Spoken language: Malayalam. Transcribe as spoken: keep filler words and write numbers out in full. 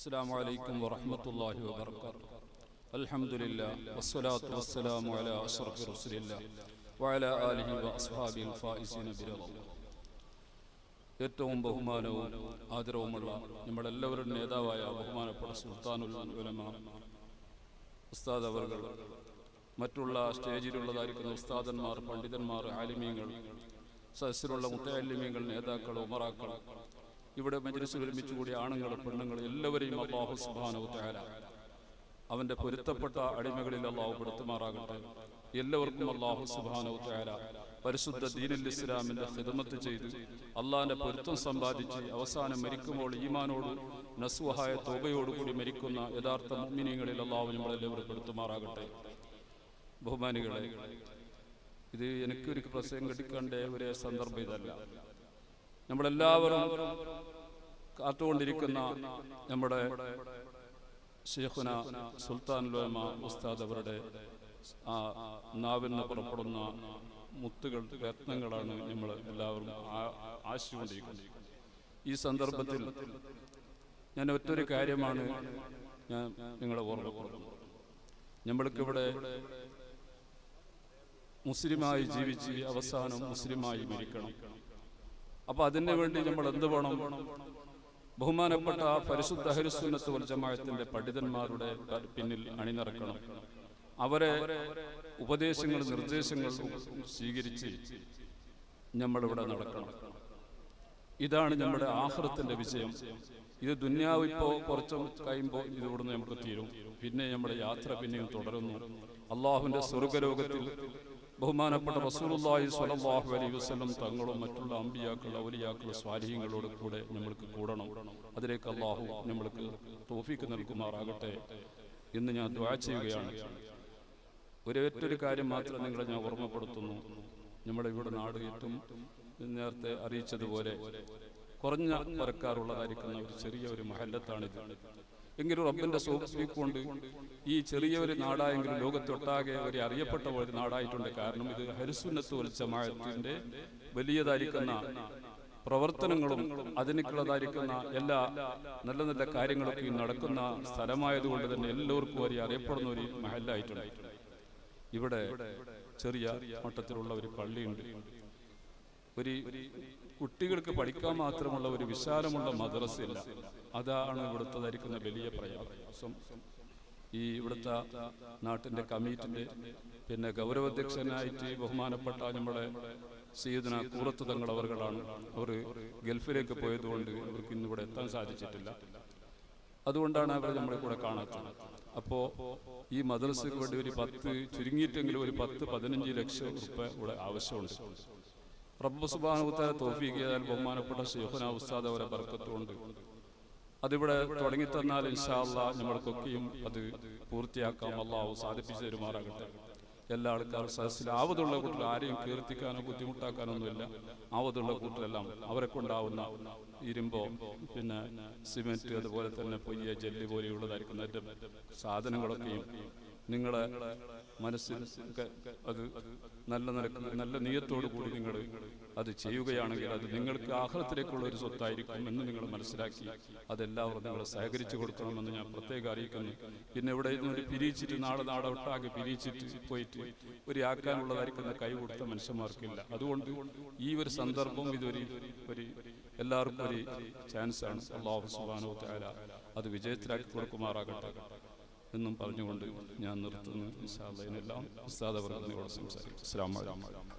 السلام عليكم ورحمة الله وبركاته. الحمد لله والصلاة والسلام على أشرف رسول الله وعلى آله وأصحابه الفائزين برضا الله. ഏറ്റവും ബഹുമാനവും ആദരവുമുള്ള നമ്മളെല്ലാവരും നേതാവായ ബഹുമാനപ്പെട്ട സുൽത്താനുൽ ഉലമ ഉസ്താദ് അവർകൾ, മറ്റുള്ള സ്റ്റേജിലുള്ളതായിരിക്കുന്ന ഉസ്താദന്മാർ, പണ്ഡിതന്മാർ, ആലിമീങ്ങൾ, സദസ്സിലുള്ള മുത്തഅല്ലിമീങ്ങൾ, നേതാക്കൾ, ഉമറാക്കൾ, ഇവിടെ മജ്‌ലിസിൽ ഒരുമിച്ച് കൂടിയ ആണുങ്ങൾ, പെണ്ണുങ്ങൾ, എല്ലാവരെയും അല്ലാഹു സുബ്ഹാനഹു വതആല അവൻ്റെ പൊരുത്തപ്പെട്ട അടിമകളിൽ അല്ലാഹു പെടുത്തുമാറാകട്ടെ. എല്ലാവർക്കും അല്ലാഹു സുബ്ഹാനഹു വതആല പരിശുദ്ധ ദീനുൽ ഇസ്ലാമിൻ്റെ ഖിദ്മത്ത് ചെയ്ത് അള്ളാഹിൻ്റെ പൊരുത്തം സമ്പാദിച്ച് അവസാനം മരിക്കുമ്പോൾ ഈമാനോട് നസ്വഹായ തൗബയോടുകൂടി മരിക്കുന്ന യഥാർത്ഥ മുഅ്മിനീങ്ങളിൽ അല്ലാഹു നമ്മളെല്ലാവരും പെടുത്തുമാറാകട്ടെ. ബഹുമാനികളെ, ഇത് എനിക്കൊരു പ്രസംഗം എടുക്കേണ്ട ഒരു സന്ദർഭം ഇതല്ല. നമ്മളെല്ലാവരും കാത്തുകൊണ്ടിരിക്കുന്ന നമ്മുടെ ശൈഖുന സുൽത്താനുൽ ഉലമ ഉസ്താദ് അവരുടെ ആ നാവിൽ നിന്ന് പുറപ്പെടുന്ന മുത്തുകൾ, രത്നങ്ങളാണ് നമ്മൾ എല്ലാവരും ആശിച്ചുകൊണ്ടിരിക്കുന്നത്. ഈ സന്ദർഭത്തിൽ ഞാൻ ഒറ്റൊരു കാര്യമാണ് ഞാൻ നിങ്ങളെ ഓർമ്മപ്പെടുത്തുന്നത്. നമ്മൾക്കിവിടെ മുസ്ലിമായി ജീവിച്ച് അവസാനം മുസ്ലിമായി മരിക്കണം. അപ്പൊ അതിനു വേണ്ടി നമ്മൾ എന്ത് വേണം? ബഹുമാനപ്പെട്ട പരിശുദ്ധ അഹ്ലുസുന്നത്ത് വൽ ജമാഅത്തിന്റെ പണ്ഡിതന്മാരുടെ പിന്നിൽ അണിനിരക്കണം. അവരെ ഉപദേശങ്ങൾ, നിർദ്ദേശങ്ങൾ സ്വീകരിച്ച് നമ്മളിവിടെ നടക്കണം. ഇതാണ് നമ്മുടെ ആഖിറത്തിന്റെ വിജയം. ഇത് ദുനിയാവ് ഇപ്പോ കുറച്ചും കഴിയുമ്പോൾ ഇത് ഇവിടുന്ന് നമുക്ക് തീരും. പിന്നെ നമ്മുടെ യാത്ര പിന്നെയും തുടരുന്നു. അള്ളാഹുവിന്റെ സ്വർഗ്ഗലോകത്തിൽ ബഹുമാനപ്പെട്ട റസൂലുള്ളാഹി സ്വല്ലല്ലാഹു അലൈഹി വസല്ലം തങ്ങളും മറ്റുള്ള അമ്പിയാക്കൾ, ഔലിയാക്കൾ, സ്വാലിഹീങ്ങളോട് കൂടെ നമ്മൾക്ക് കൂടണം. അതിലേക്ക് അള്ളാഹു നമ്മൾക്ക് തൗഫീഖ് നൽകുമാറാകട്ടെ എന്ന് ഞാൻ ദുആ ചെയ്യുകയാണ്. ഒരേറ്റൊരു കാര്യം മാത്രം നിങ്ങളെ ഞാൻ ഓർമ്മപ്പെടുത്തുന്നു. നമ്മുടെ ഇവിടെ നാട് ഏറ്റവും നേരത്തെ അറിയിച്ചതുപോലെ കുറഞ്ഞ പരക്കാറുള്ളതായിരിക്കുന്ന ഒരു ചെറിയ ഒരു മഹല്ലത്താണിത്. എങ്കിലും റബ്ബിന്റെ സൗഫീഖ് കൊണ്ട് ഈ ചെറിയ ഒരു നാടായെങ്കിലും ലോകത്തൊട്ടാകെ ഒരു അറിയപ്പെട്ട ഒരു നാടായിട്ടുണ്ട്. കാരണം ഇത് അഹ്ലുസുന്നത്ത് വൽ ജമാഅത്തിന്റെ വലിയതായിരിക്കുന്ന പ്രവർത്തനങ്ങളും അതിനുള്ളതായിരിക്കുന്ന എല്ലാ നല്ല നല്ല കാര്യങ്ങളൊക്കെ നടക്കുന്ന സ്ഥലമായതുകൊണ്ട് തന്നെ എല്ലാവർക്കും ഒരു അറിയപ്പെടുന്ന ഒരു മഹല്ലായിട്ടുണ്ട്. ഇവിടെ ചെറിയ മട്ടത്തിലുള്ള ഒരു പള്ളിയുണ്ട്. ഒരു കുട്ടികൾക്ക് പഠിക്കാൻ മാത്രമുള്ള ഒരു വിശാലമുള്ള മദ്രസയില്ല. അതാണ് ഇവിടുത്തെ വലിയ പ്രയാസം. ഈ ഇവിടുത്തെ നാട്ടിന്റെ കമ്മിറ്റിന്റെ പിന്നെ ഗൗരവാധ്യക്ഷനായിട്ട് ബഹുമാനപ്പെട്ട നമ്മുടെ സയ്യിദുന കൂറത്ത് തങ്ങൾ അവർകളാണ്. അവർ ഗൾഫിലേക്ക് പോയതുകൊണ്ട് അവർക്ക് ഇന്നിവിടെ എത്താൻ സാധിച്ചിട്ടില്ല. അതുകൊണ്ടാണ് അവർ നമ്മളെ കൂടെ കാണാത്തത്. അപ്പോ ഈ മദ്രസയ്ക്ക് വേണ്ടി ഒരു പത്ത് ചുരുങ്ങിയിട്ടെങ്കിലും ഒരു പത്ത് പതിനഞ്ച് ലക്ഷം റുപ്യ ഇവിടെ ആവശ്യമുണ്ട്. റബ്ബ് സുബ്ഹാനഹു വതആല തൗഫീഖ് ചെയ്താൽ ബഹുമാനപ്പെട്ട ശൈഖുനാ ഉസ്താദ് അവരെ ബർക്കത്തുകൊണ്ട് അതിവിടെ തുടങ്ങിത്തന്നാൽ ഇൻഷാ അല്ലാഹ് നമ്മൾക്കൊക്കെയും അത് പൂർത്തിയാക്കാം. അല്ലാഹു സാധിപ്പിച്ചു തരുമാറാകട്ടെ. എല്ലാ ആൾക്കാരും സദസ്സിൽ ആവതുള്ള കൂട്ടർ ആരെയും കീർത്തിക്കാനോ ബുദ്ധിമുട്ടാക്കാനോ ഒന്നുമില്ല. ആവതുള്ള കൂട്ടരെല്ലാം അവരെ കൊണ്ടാവുന്ന ഇരുമ്പോ പിന്നെ സിമെന്റ്, അതുപോലെ തന്നെ പൊയ്യ, ജെല്ലി പോലെയുള്ളതായിരിക്കുന്ന സാധനങ്ങളൊക്കെയും നിങ്ങളെ മനസ്സിൽ അത് നല്ല നിലക്ക് നല്ല നിയത്തോടു കൂടി നിങ്ങൾ അത് ചെയ്യുകയാണെങ്കിൽ അത് നിങ്ങൾക്ക് ആഖിറത്തിലേക്കുള്ള ഒരു സ്വത്തായിരിക്കും എന്ന് നിങ്ങൾ മനസ്സിലാക്കി അതെല്ലാവരും നിങ്ങൾ സഹകരിച്ചു കൊടുക്കണമെന്ന് ഞാൻ പ്രത്യേകം അറിയിക്കുന്നു. പിന്നെ ഇവിടെ ഒരു പിരിച്ചിട്ട് നാളെ നാടെ ഒട്ടാകെ പിരിച്ചിട്ട് പോയിട്ട് ഒരു ആക്കാനുള്ളതായിരിക്കുന്ന കൈ കൊടുത്ത മനുഷ്യന്മാർക്കില്ല. അതുകൊണ്ട് ഈ ഒരു സന്ദർഭം ഇതൊരു ഒരു എല്ലാവർക്കും ഒരു ചാൻസാണ്. അല്ലാഹു സുബ്ഹാനഹു വതആല അത് വിജയത്തിലാക്കി കൊടുക്കുമാറാകട്ടെ എന്നും പറഞ്ഞുകൊണ്ട് ഞാൻ നിർത്തുന്നു. ഇൻഷാ അല്ലാഹ് ഇതിനെല്ലാം ഉസ്താദ് അവരുടെ സംസാരിക്കും. അസ്സലാമു അലൈക്കും.